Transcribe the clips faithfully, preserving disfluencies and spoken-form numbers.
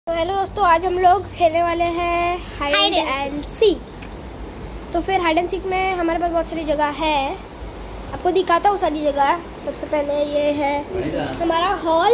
तो हेलो दोस्तों, आज हम लोग खेलने वाले हैं हाइड एंड सीक। तो फिर हाइड एंड सीक में हमारे पास बहुत सारी जगह है, आपको दिखाता हूँ सारी जगह। सबसे पहले ये है हमारा हॉल,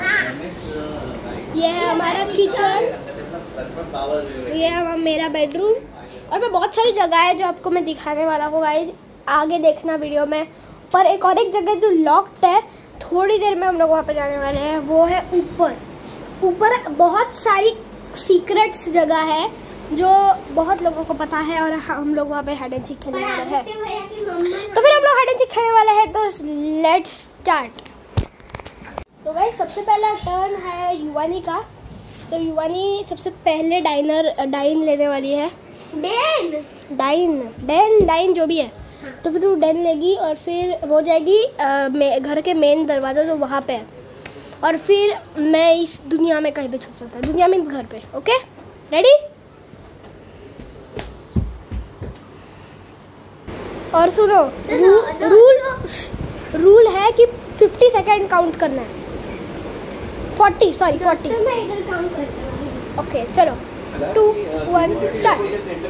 ये है हमारा किचन, ये है मेरा बेडरूम और मैं बहुत सारी जगह है जो आपको मैं दिखाने वाला हूँ गाइस, आगे देखना वीडियो में। पर एक और एक जगह जो लॉक्ड है, थोड़ी देर में हम लोग वहाँ पे जाने वाले हैं, वो है ऊपर। ऊपर बहुत सारी सीक्रेट्स जगह है जो बहुत लोगों को पता है और हम लोग वहाँ पे हाइड एंड सीक खेलने वाले हैं। तो फिर हम लोग हाइड एंड सीक खेलने वाले हैं, तो लेट्स स्टार्ट। तो गाइस सबसे पहला टर्न है युवानी का। तो युवानी सबसे पहले डाइनर डाइन लेने वाली है। डेन डाइन डेन डाइन जो भी है, तो फिर वो डेन लेगी और फिर वो जाएगी घर के मेन दरवाज़ा जो वहाँ पे है, और फिर मैं इस दुनिया में कहीं भी छुप सकता है। दुनिया मीन्स घर पे। Okay, ready? और सुनो, रू, रूल रूल है कि फिफ्टी सेकेंड काउंट करना है। Forty sorry forty. ओके चलो, टू वन स्टार्ट।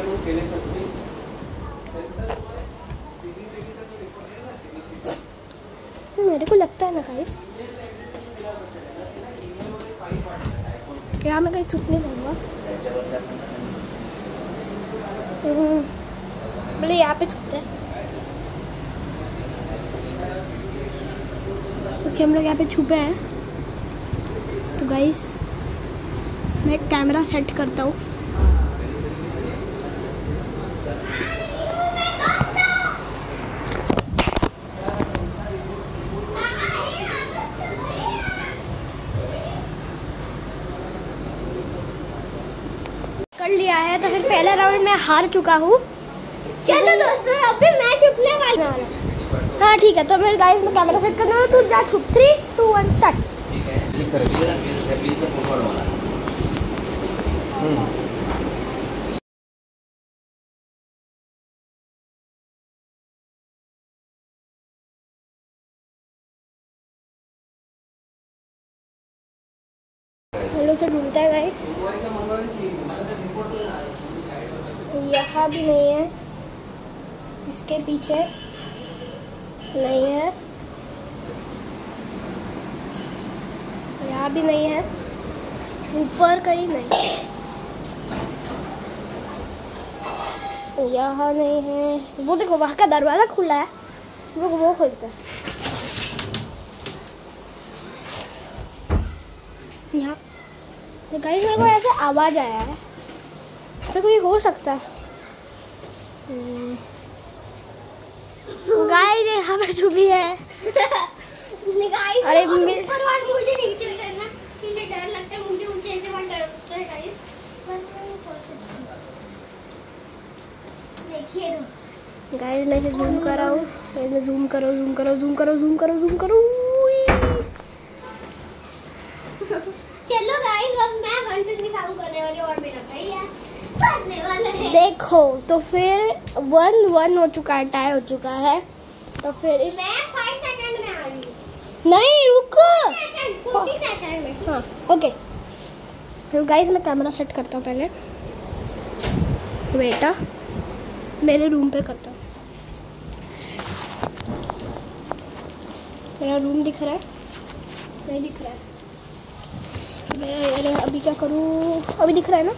मेरे को लगता है ना गाइस, यहाँ मैं कहीं छुप नहीं पाऊंगा। बोले यहाँ पे छुपते हैं, क्योंकि हम लोग यहाँ पे छुपे हैं। तो गाइस मैं कैमरा सेट करता हूँ। कर लिया है, तो फिर पहले राउंड में हार चुका हूँ। चलो दोस्तों, अभी मैं छुपने वाला हूँ। हाँ ठीक है, तो फिर गाइस मैं कैमरा सेट करना हूँ, तू जा छुप। Three two one start. Hello से ढूंढता है गाइस, यहाँ भी नहीं है, इसके पीछे नहीं है, यहाँ भी नहीं है, ऊपर कहीं नहीं, यहाँ नहीं है। वो देखो वहाँ का दरवाज़ा खुला है, लोग वो खोलते हैं। यहाँ गाइस मेरे को ऐसे आवाज़ आया है, तो कोई हो सकता है। गाइस यहाँ पे जो भी है अरे ऊपर वाली मुझे नीचे करना, मुझे डर लगता है, मुझे ऊंचे से डर लगता है गाइस। देखिए गाइस मैं इसे जूम कर रहा हूँ, मैं जूम करो जूम करो जूम करो जूम करो जूम करो। चलो गाइस अब मैं वन टू थ्री काउंट करने वाली, और मेरा भाई है करने वाला है। देखो तो फिर वन वन हो चुका है, टाई हो चुका है। तो फिर इस मैं फाइव सेकंड में आ रही हूँ। नहीं रुको, फोर्टी सेकंड में। हाँ ओके, फिर गाइस मैं कैमरा सेट करता हूँ पहले। बेटा मेरे रूम पे करता हूँ, मेरा रूम दिख रहा है? नहीं दिख रहा है। अरे अभी क्या करूँ, अभी दिख रहा है ना?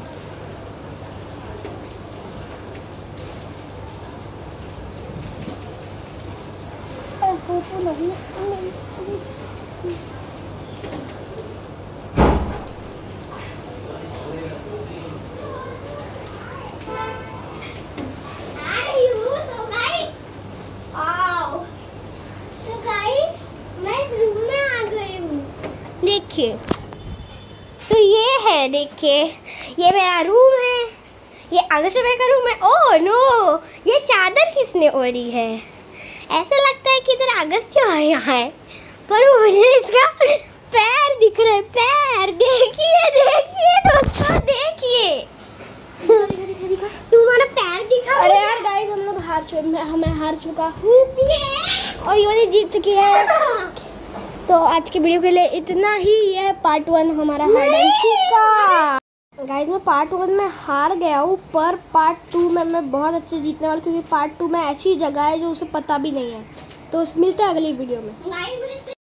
तो नहीं, नहीं, नहीं। देखिए तो ये है, देखिए ये मेरा रूम है, ये आगे से मेरा रूम है। ओह नो, ये चादर किसने ओढ़ी है? ऐसा लगता है कि इधर अगस्त्य आया है, पर मुझे इसका पैर दिख रहा है। पैर देखिए देखिए दोस्तों, देखिए तुम्हारा पैर दिखा। अरे यार गाइस हम लोग हार चुके, हमें हार चुका हूँ और ये वाली जीत चुकी है। तो आज की वीडियो के लिए इतना ही। यह पार्ट वन हमारा हाइड एंड सीक का। गाइस मैं पार्ट वन में हार गया हूँ, पर पार्ट टू में मैं बहुत अच्छे जीतने वाला, क्योंकि पार्ट टू में ऐसी जगह है जो उसे पता भी नहीं है। तो मिलते हैं अगली वीडियो में।